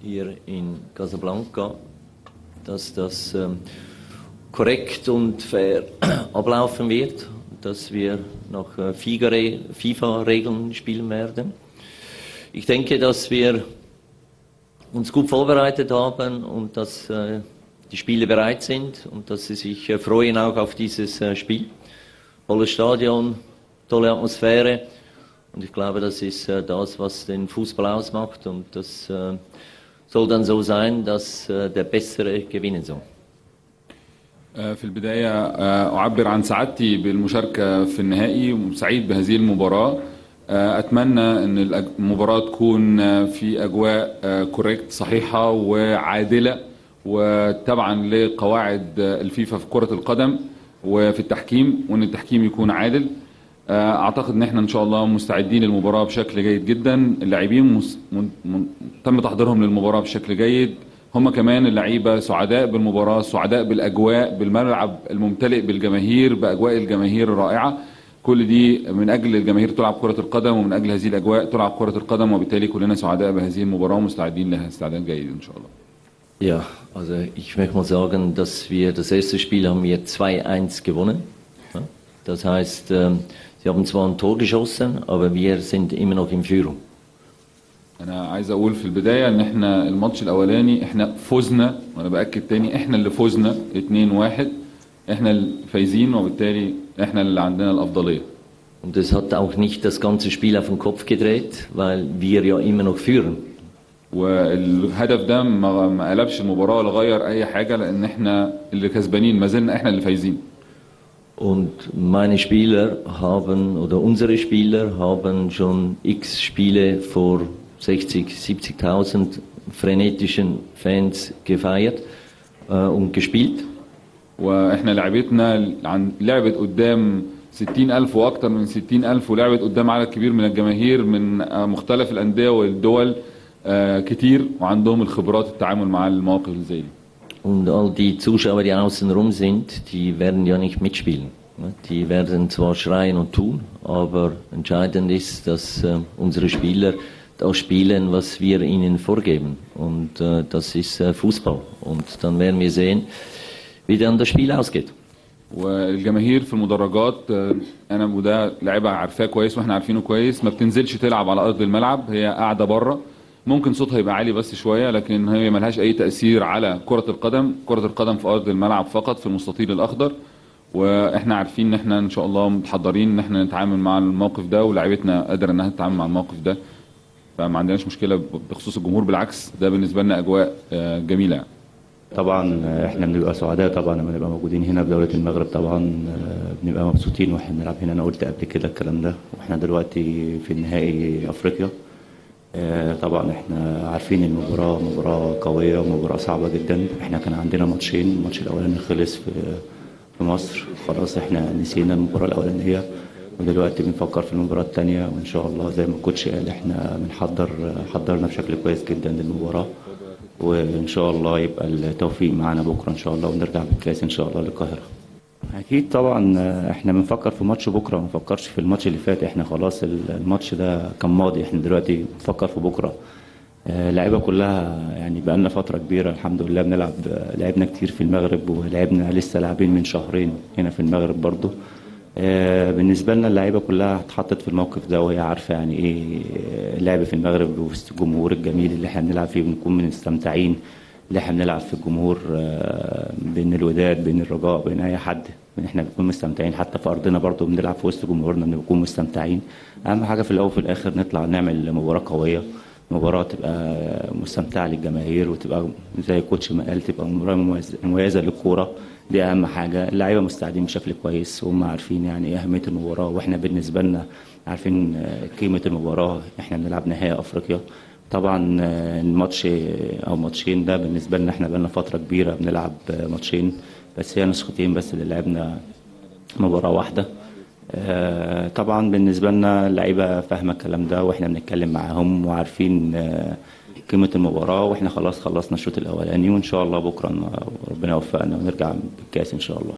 hier in Casablanca, dass das korrekt und fair ablaufen wird, dass wir nach FIFA-Regeln spielen werden. Ich denke, dass wir uns gut vorbereitet haben und dass die Spieler bereit sind und dass sie sich freuen auch auf dieses Spiel. Volles Stadion, tolle Atmosphäre und ich glaube, das ist das, was den Fußball ausmacht und das soll dann so sein, dass der Bessere gewinnen soll. في البداية أعبر عن سعادتي بالمشاركة في النهائي وسعيد بهذه المباراة. أتمنى أن المباراة تكون في أجواء كوريكت صحيحة وعادلة وتبعا لقواعد الفيفا في كرة القدم وفي التحكيم وأن التحكيم يكون عادل. أعتقد أن احنا إن شاء الله مستعدين للمباراة بشكل جيد جدا. اللاعبين تم تحضيرهم للمباراة بشكل جيد. هم كمان اللعيبة سعداء بالمباراة، سعداء بالأجواء، بالملعب الممتلئ بالجماهير، بأجواء الجماهير الرائعة. كل دي من أجل الجماهير تلعب كرة القدم ومن أجل هذه الأجواء تلعب كرة القدم وبالتالي كلنا سعداء بهذه المباراة ومستعدين لها استعداد جيد إن شاء الله. Ja, also ich möchte mal sagen, dass wir das erste Spiel haben wir 2-1 gewonnen. Das heißt, sie haben zwar ein Tor geschossen, aber wir sind immer noch in Führung. أنا عايز أقول في البداية إن إحنا الماتش الأولاني إحنا فزنا وأنا بأكد تاني إحنا اللي فزنا 2-1 إحنا الفايزين وبالتالي إحنا اللي عندنا الأفضلية. Und es hat auch nicht das ganze Spiel auf den Kopf gedreht, weil wir ja immer noch führen. والهدف ده ما قلبش المباراة ولا غير أي حاجة لأن إحنا اللي كسبانين ما زلنا إحنا اللي فايزين. Und meine Spieler haben oder unsere Spieler haben schon x Spiele vor 60, 70.000 frenetischen Fans gefeiert und gespielt. واحنا لعبتنا لعبت قدام 60,000 واكثر من 60,000 ولعبت قدام عدد كبير من الجماهير من مختلف الأندية والدول كتير وعندهم الخبرات التعامل مع المواقف اللي زي دي. Und all die Zuschauer, die außenrum sind, die werden ja nicht mitspielen. Die werden zwar schreien und tun, aber entscheidend ist, dass unsere Spieler das spielen, was wir ihnen vorgeben. Und das ist Fußball. Und dann werden wir sehen, wie dann das Spiel ausgeht. والجماهير في المدرجات انا وده لعيبه عارفاه كويس واحنا عارفينه كويس ما بتنزلش تلعب على ارض الملعب هي قاعده بره ممكن صوتها يبقى عالي بس شويه لكن هي ملهاش اي تاثير على كره القدم. كره القدم في ارض الملعب فقط في المستطيل الاخضر واحنا عارفين ان احنا ان شاء الله متحضرين ان احنا نتعامل مع الموقف ده ولاعيبتنا قادره انها تتعامل مع الموقف ده فما عندناش مشكله بخصوص الجمهور بالعكس ده بالنسبه لنا اجواء جميله يعني. طبعا احنا بنبقى سعداء طبعا لما نبقى موجودين هنا في دولة المغرب طبعا بنبقى مبسوطين واحنا بنلعب هنا. انا قلت قبل كده الكلام ده واحنا دلوقتي في النهائي افريقيا. طبعا احنا عارفين المباراة مباراة قوية ومباراة صعبة جدا. احنا كان عندنا ماتشين. الماتش الاولاني خلص في مصر خلاص احنا نسينا المباراة الاولانية ودلوقتي بنفكر في المباراة الثانية وان شاء الله زي ما الكوتش قال احنا حضرنا بشكل كويس جدا للمباراة وإن شاء الله يبقى التوفيق معنا بكرة إن شاء الله ونرجع بالكاس إن شاء الله للقاهرة. أكيد طبعا إحنا بنفكر في ماتش بكرة ما نفكرش في الماتش اللي فات. إحنا خلاص الماتش ده كان ماضي. إحنا دلوقتي بنفكر في بكرة. اللعيبة كلها يعني بقى لنا فترة كبيرة الحمد لله بنلعب. لعبنا كتير في المغرب ولعبنا لسه لاعبين من شهرين هنا في المغرب برضو. بالنسبة لنا اللعيبة كلها اتحطت في الموقف ده وهي عارفة يعني ايه اللعب في المغرب وسط الجمهور الجميل اللي احنا بنلعب فيه بنكون مستمتعين. اللي احنا بنلعب في الجمهور بين الوداد بين الرجاء بين اي حد احنا بنكون مستمتعين. حتى في ارضنا برضو بنلعب في وسط جمهورنا بنكون مستمتعين. اهم حاجة في الاول وفي الاخر نطلع نعمل مباراة قوية مباراة تبقى مستمتعة للجماهير وتبقى زي الكوتش ما قال تبقى مباراة مميزة للكورة. دي اهم حاجه. اللعيبه مستعدين بشكل كويس وهم عارفين يعني ايه اهميه المباراه واحنا بالنسبه لنا عارفين قيمه المباراه. احنا بنلعب نهائي افريقيا طبعا الماتش او ماتشين ده بالنسبه لنا احنا بقالنا فتره كبيره بنلعب ماتشين بس هي نسختين بس اللي لعبنا مباراه واحده. طبعا بالنسبه لنا اللعيبه فاهمه الكلام ده واحنا بنتكلم معاهم وعارفين قيمة المباراة واحنا خلاص خلصنا الشوط الأولاني وإن شاء الله بكرة ربنا يوفقنا ونرجع بالكاس إن شاء الله.